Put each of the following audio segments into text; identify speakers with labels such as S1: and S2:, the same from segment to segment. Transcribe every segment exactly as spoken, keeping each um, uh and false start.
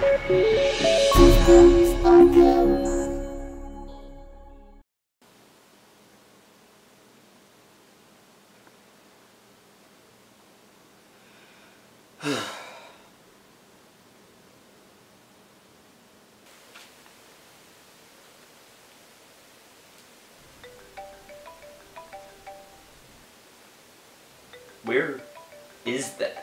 S1: Where is that?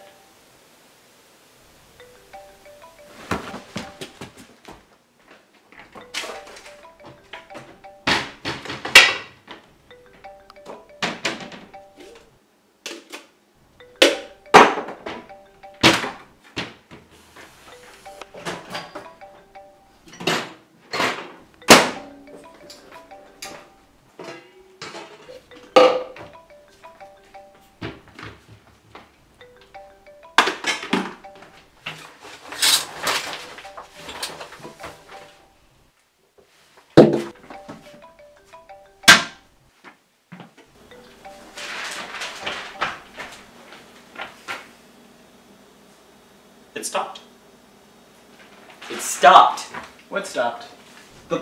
S1: It stopped. It stopped.
S2: What stopped?
S1: The...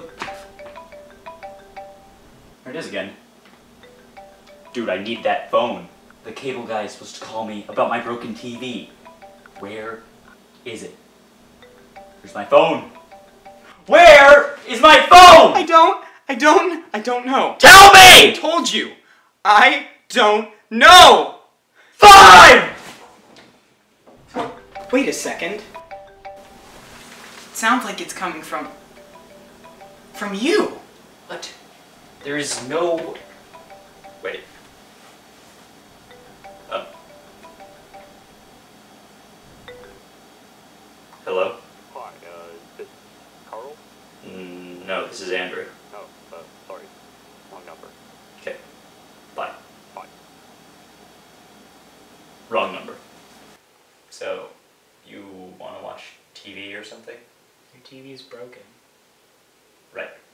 S1: There it is again. Dude, I need that phone. The cable guy is supposed to call me about my broken T V. Where is it? Where's my phone? Where is my phone?
S2: I don't, I don't, I don't know.
S1: Tell me!
S2: I told you. I don't know.
S1: Five!
S2: Wait a second. It sounds like it's coming from... from you.
S1: What? There is no... Wait. Oh. Hello?
S3: Hi, uh, is this Carl?
S1: Mm, no, this is Andrew.
S3: Oh, uh, sorry. Wrong number.
S1: Okay. Bye.
S3: Bye.
S1: Wrong number. So, you want to watch T V or something?
S2: Your T V's broken.
S1: Right.